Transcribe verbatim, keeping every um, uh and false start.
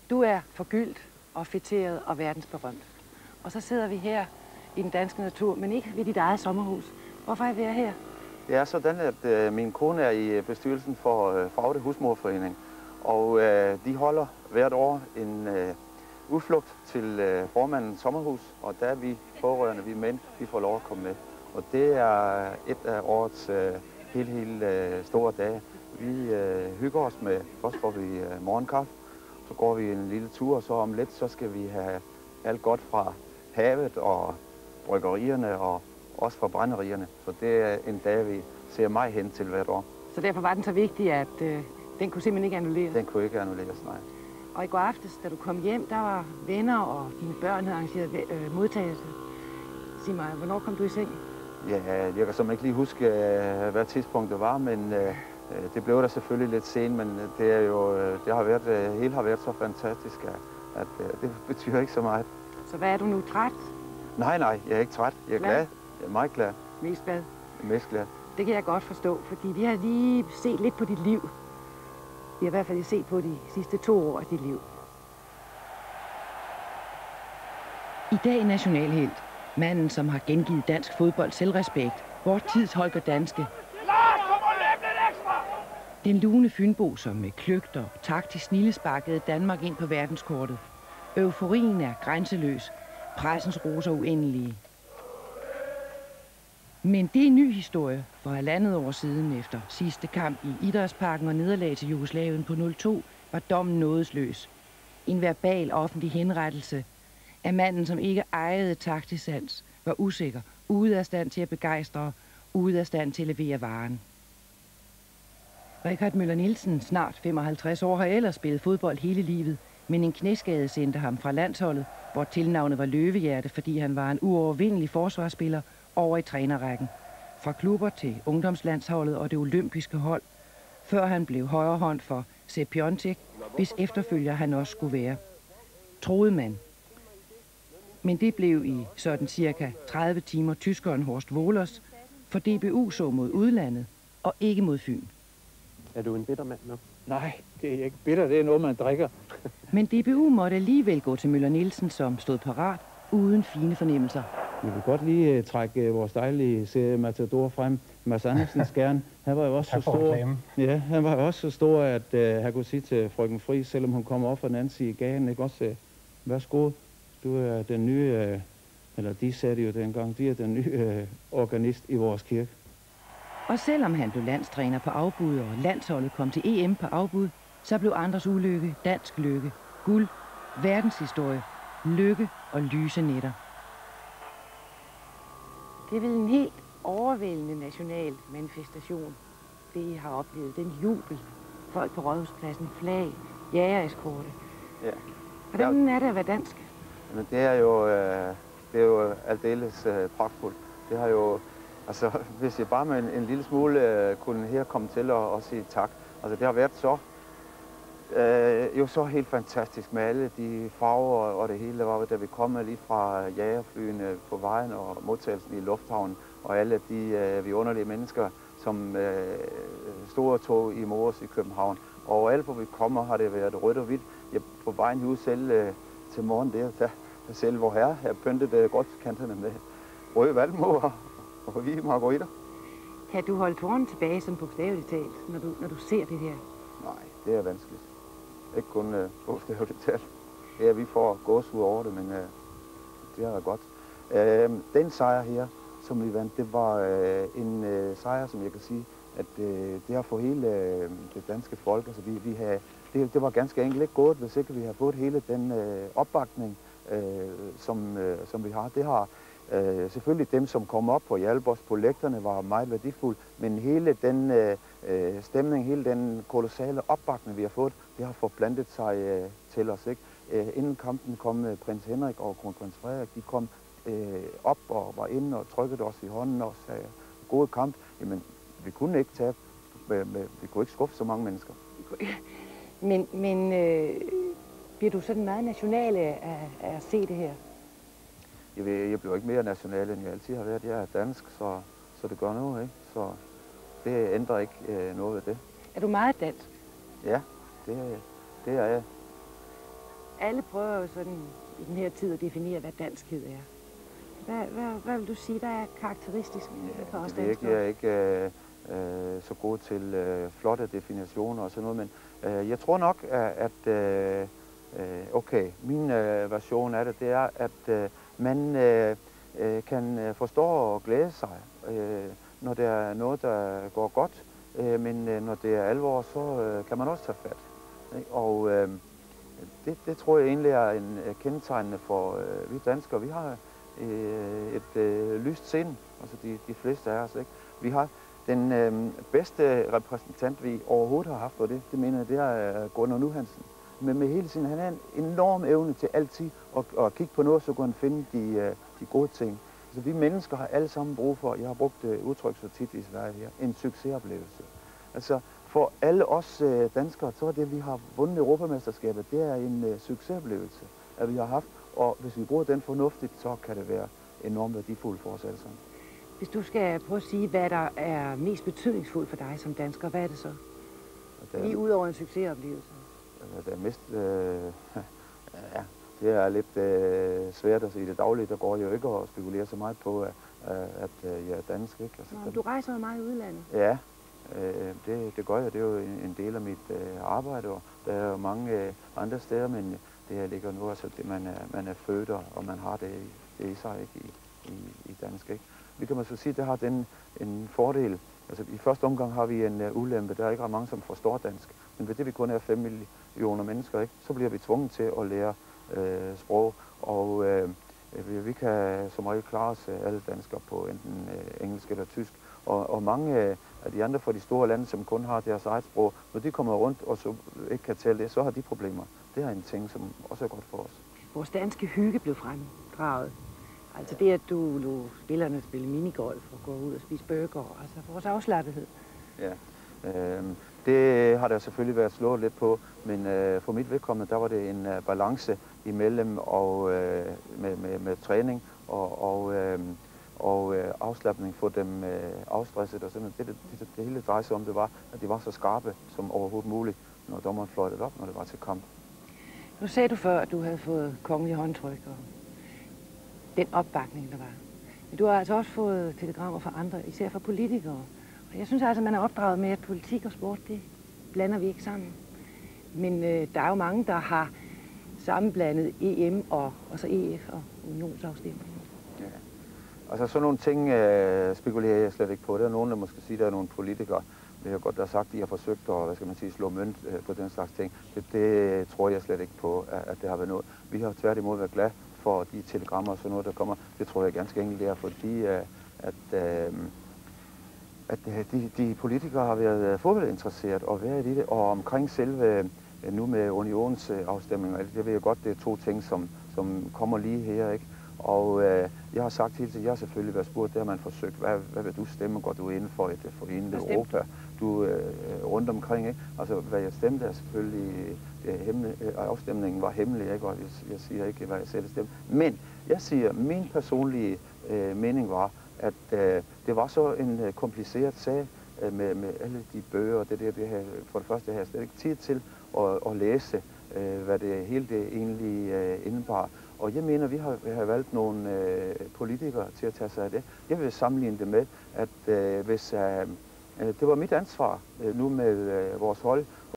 Du er forgyldt og fætteret og verdensberømt. Og så sidder vi her i den danske natur, men ikke ved dit eget sommerhus. Hvorfor er vi her? Det er sådan, at øh, min kone er i bestyrelsen for øh, Faglig Husmoderforening, og øh, de holder hvert år en øh, udflugt til øh, formandens sommerhus, og der er vi pårørende, vi mænd, vi får lov at komme med. Og det er et af årets øh, helt, helt øh, store dage. Vi øh, hygger os med, først får vi øh, morgenkaffe, så går vi en lille tur, og så om lidt, så skal vi have alt godt fra havet og bryggerierne og også fra brænderierne. Så det er en dag, vi ser meget hen til hvert år. Så derfor var den så vigtig, at øh, den kunne simpelthen ikke annulleres? Den kunne ikke annulleres, nej. Og i går aftes, da du kom hjem, der var venner og dine børn havde arrangeret øh, modtagelse. Sig mig, hvornår kom du i seng? Ja, jeg kan simpelthen ikke lige huske, øh, hvad tidspunkt det var, men øh, det blev der selvfølgelig lidt sent, men det er jo, det har været, øh, hele har været så fantastisk, at, at øh, det betyder ikke så meget. Så hvad er du nu, træt? Nej, nej, jeg er ikke træt. Jeg er glad. glad. Jeg er meget glad. Mest glad? Mest glad. Det kan jeg godt forstå, fordi vi har lige set lidt på dit liv. Vi har i hvert fald set på de sidste to år af dit liv. I dag nationalhelt. Manden, som har gengivet dansk fodbold selvrespekt. Vor tids Holger Danske. Den lune Fynbo, som med kløgter og taktisk snillesparkede Danmark ind på verdenskortet. Euforien er grænseløs. Pressens roser uendelige. Men det er en ny historie. For halvandet år siden efter sidste kamp i Idrætsparken og nederlag til Jugoslavien på nul to var dommen nådesløs. En verbal offentlig henrettelse af manden, som ikke ejede taktisk sans, var usikker, ude af stand til at begejstre, ude af stand til at levere varen. Richard Møller Nielsen, snart femoghalvtreds år, har ellers spillet fodbold hele livet, men en knæskade sendte ham fra landsholdet, hvor tilnavnet var Løvehjerte, fordi han var en uovervindelig forsvarsspiller, over i trænerrækken. Fra klubber til ungdomslandsholdet og det olympiske hold, før han blev højrehånd for Sepp Piontek, hvis efterfølger han også skulle være. Troede man. Men det blev i sådan cirka tredive timer tyskeren Horst Wohlers, for D B U så mod udlandet og ikke mod Fyn. Er du en bitter mand nu? Nej, det er ikke bitter, det er noget, man drikker. Men D B U måtte alligevel gå til Møller Nielsen, som stod parat, uden fine fornemmelser. Vi vil godt lige uh, trække uh, vores dejlige serie Matador frem. Mads Andersen Skjern, han var jo også så stor. Ja, han var også så stor, at uh, han kunne sige til frøken Friis, selvom hun kom op fra den anden side i gaden, ikke også, uh, værsgo, du er den nye, uh, eller de sagde det jo dengang, de er den nye uh, organist i vores kirke. Og selvom han blev landstræner på afbud, og landsholdet kom til E M på afbud, så blev andres ulykke dansk lykke, guld, verdenshistorie, lykke og lyse nætter. Det er vel en helt overvældende national manifestation, det I har oplevet. Den jubel, folk på Rådhuspladsen, flag, jagereskorte. Ja. Hvordan er det at være dansk? Men det er jo, øh, det er jo aldeles øh, pragtfuldt. Det har jo, altså, hvis jeg bare med en, en lille smule øh, kunne her komme til at, at sige tak. Altså, det har været så, øh, jo så helt fantastisk med alle de farver og det hele, var, da vi kom lige fra jagerflyene på vejen og modtagelsen i lufthavnen, og alle de øh, vidunderlige mennesker, som øh, stod og tog i Mors i København. Og alt, hvor vi kommer, har det været rødt og hvidt. Jeg på vejen ud selv øh, til morgen der, der selv hvor herre, jeg pyntede øh, godt kanterne med røde valmuer og hvide margaritter. Kan du holde tårerne tilbage som bogstaveligt talt, når du, når du ser det her? Nej, det er vanskeligt. Ikke kun øh, bogstaveligt talt. Det er, vi får gåsehud over det, men øh, det er godt. Øh, den sejr her, som vi vandt, det var øh, en øh, sejr, som jeg kan sige, at øh, det har for hele øh, det danske folk, altså vi, vi havde, det, det var ganske enkelt ikke gået, hvis ikke vi har fået hele den øh, opbakning, øh, som, øh, som vi har. Det har øh, selvfølgelig dem, som kom op og hjalp os på lægterne, var meget værdifuldt, men hele den øh, stemning, hele den kolossale opbakning, vi har fået, det har forplantet sig øh, til os, ikke? Øh, inden kampen kom øh, prins Henrik og kronprins Frederik, de kom øh, op og var inde og trykkede os i hånden og sagde, god kamp. Jamen, vi kunne ikke tabe, vi kunne ikke skuffe så mange mennesker. Men, men øh, bliver du sådan meget national af, af at se det her? Jeg, jeg bliver ikke mere national, end jeg altid har været. Jeg er dansk, så, så det gør noget, ikke? Så det ændrer ikke øh, noget af det. Er du meget dansk? Ja, det er jeg. Det er jeg. Alle prøver jo sådan i den her tid at definere, hvad danskhed er. Hvad, hvad, hvad vil du sige, der er karakteristisk for os danskere? Det er jeg ikke øh, øh, så god til øh, flotte definitioner og sådan noget, men øh, jeg tror nok, at øh, okay, min øh, version af det, det er, at øh, man øh, øh, kan forstå og glæde sig, øh, når der er noget, der går godt, øh, men øh, når det er alvor, så øh, kan man også tage fat. Ikke? Og øh, det, det tror jeg egentlig er en kendetegnende for øh, vi danskere. Vi har øh, et øh, lyst sind, altså de, de fleste af os. Ikke? Vi har den øh, bedste repræsentant, vi overhovedet har haft for det, det mener jeg, det er Gunnar Nu Hansen. Men med hele tiden, han har en enorm evne til altid at, at kigge på noget, så kan han finde de, de gode ting. Så vi mennesker har alle sammen brug for, jeg har brugt det udtryk så tit i Sverige her, en succesoplevelse. Altså for alle os danskere, så er det, at vi har vundet Europamesterskabet, det er en uh, succesoplevelse, at vi har haft. Og hvis vi bruger den fornuftigt, så kan det være enormt værdifuldt for os alle sammen. Hvis du skal prøve at sige, hvad der er mest betydningsfuldt for dig som dansker, hvad er det så? Det er, lige ud over en succesoplevelse. Det er mest, øh, ja, det er lidt øh, svært at sige det dagligt. Der går jo ikke at spekulere så meget på, at, at øh, jeg er dansk. Ikke? Altså, Nå, du rejser jo meget i udlandet. Ja, øh, det, det gør jeg. Det er jo en, en del af mit øh, arbejde, og der er jo mange øh, andre steder, men det her ligger nu, altså det, man, er, man er født, og man har det, det i sig ikke, i, i, i dansk. Ikke? Vi kan man så sige, at det har den en fordel. Altså, i første omgang har vi en uh, ulempe. Der er ikke ret mange, som forstår dansk. Men ved det, vi kun er fem millioner mennesker, ikke, så bliver vi tvunget til at lære øh, sprog. Og øh, vi, vi kan som regel klare os alle danskere på enten øh, engelsk eller tysk. Og, og mange øh, af de andre fra de store lande, som kun har deres eget sprog, når de kommer rundt og så ikke kan tale det, så har de problemer. Det er en ting, som også er godt for os. Vores danske hygge blev fremdraget. Altså det, at du lå spillerne spille minigolf og gå ud og spise burger, altså vores afslappethed. Ja, øh, det har der selvfølgelig været slået lidt på, men øh, for mit vedkommende, der var det en uh, balance imellem og, øh, med, med, med træning og, og, øh, og øh, afslappning for dem øh, afstresset og sådan. Det, det, det, det hele drejede sig om, det var, at de var så skarpe som overhovedet muligt, når dommeren fløjtede op, når det var til kamp. Nu sagde du før, at du havde fået kongelig håndtryk og den opbakning, der var. Men du har altså også fået telegrammer fra andre, især fra politikere. Og jeg synes altså, at man er opdraget med, at politik og sport, det blander vi ikke sammen. Men øh, der er jo mange, der har sammenblandet E M og, og så E F og unionsafstemningen. Ja. Altså sådan nogle ting øh, spekulerer jeg slet ikke på. Der er nogen, der måske siger, at der er nogle politikere, det har godt der sagt, de har forsøgt at, hvad skal man sige, slå mønt øh, på den slags ting. Det, det tror jeg slet ikke på, at, at det har været noget. Vi har tværtimod været glade for de telegrammer og sådan noget, der kommer. Det tror jeg ganske enkelt er, fordi øh, at, øh, at de, de politikere har været fodboldinteresseret og været i det. Og omkring selve øh, nu med unionsafstemninger, det ved jeg godt, det er to ting, som, som kommer lige her, ikke? Og øh, jeg har sagt hele tiden, jeg har selvfølgelig været spurgt, det har man forsøgt, hvad, hvad vil du stemme, går du inden for et forenet Europa, du øh, rundt omkring, ikke? Altså, hvad jeg stemte er selvfølgelig, det hemmelig, afstemningen var hemmelig, ikke? Og jeg, jeg siger ikke, hvad jeg selv stemte. Men jeg siger, min personlige øh, mening var, at øh, det var så en øh, kompliceret sag øh, med, med alle de bøger, og det der, det her, for det første har jeg slet ikke tid til at, at læse, øh, hvad det hele det egentlig øh, indebar. Og jeg mener, vi har, vi har valgt nogle øh, politikere til at tage sig af det. Jeg vil sammenligne det med, at øh, hvis øh, det var mit ansvar øh, nu med øh, vores hold,